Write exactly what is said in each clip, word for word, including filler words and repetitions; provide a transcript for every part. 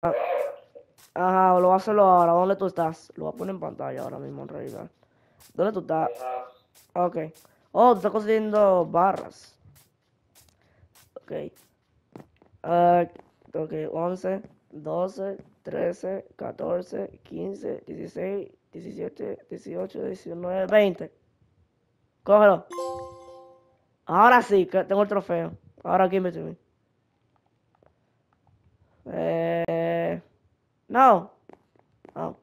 Ajá, lo voy a hacerlo ahora. ¿Dónde tú estás? Lo voy a poner en pantalla ahora mismo en realidad. ¿Dónde tú estás? Ok. Oh, tú estás consiguiendo barras. Ok. Uh, ok, once, doce, trece, catorce, quince, dieciséis, diecisiete, dieciocho, diecinueve, veinte. Cógelo. Ahora sí, que tengo el trofeo. Ahora give it to me. Eh, no. Oh.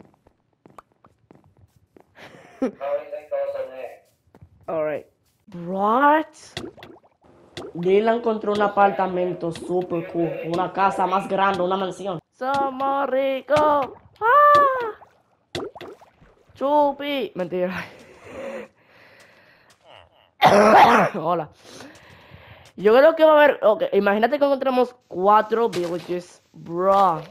Alright. What? Dylan encontró un apartamento super cool. Una casa más grande, una mansión. Somos ricos. ¡Ah! Chupi. Mentira. Hola. Yo creo que va a haber. Ok, imagínate que encontramos cuatro villages. Bro.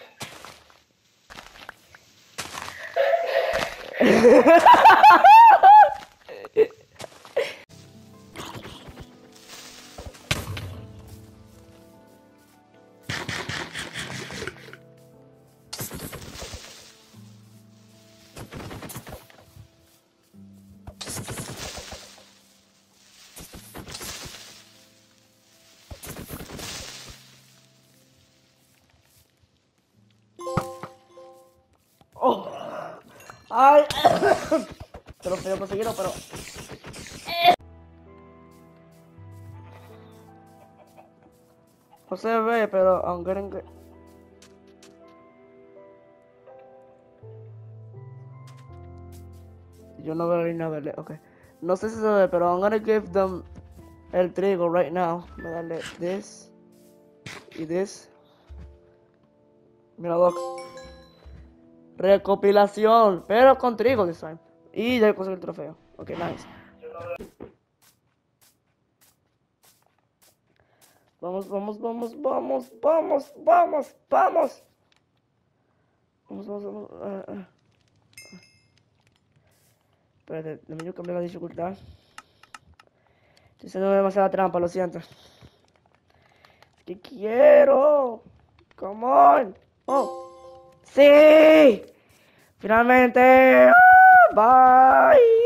Oh. Ay. Trofeo conseguido, pero. No se ve, pero I'm getting good. Yo no veo ni nada, ok. No sé si se ve, pero I'm gonna give them el trigo right now. Voy a darle this y this. Mira, look. Recopilación, pero con trigo this time. Y ya conseguí el trofeo. Ok, nice. Vamos, vamos, vamos, vamos, vamos, vamos, vamos. Vamos, vamos, vamos. Uh, uh. Espérate, déjame yo cambiar la dificultad. Estoy haciendo demasiada trampa, lo siento. Que quiero. Come on. Oh. Sí. Finalmente. Ah, bye.